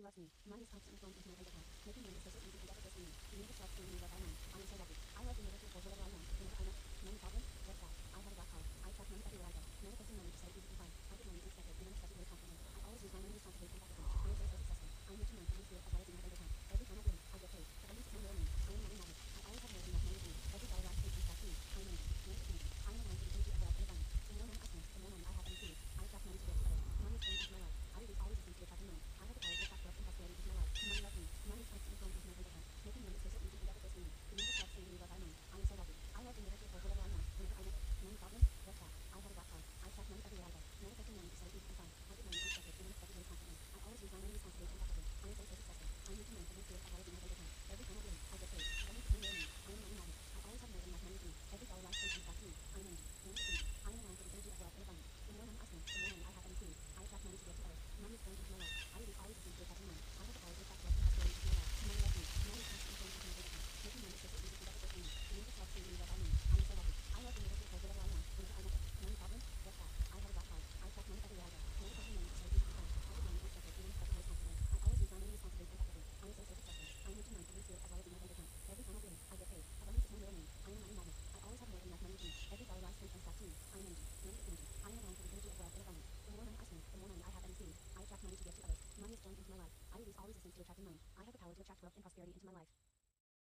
loves me. Mine is constantly thrown into my bank account, making money so easy and effortlessly. He never stops telling me what I want. I am so lucky. I love being able to afford whatever I want. Whenever I want. Money problems? What's that? I have a black card. I attract money everywhere I go. Manifesting money just so easy to find. I get money unexpected and unexpected very confidently. I always use my money responsibly and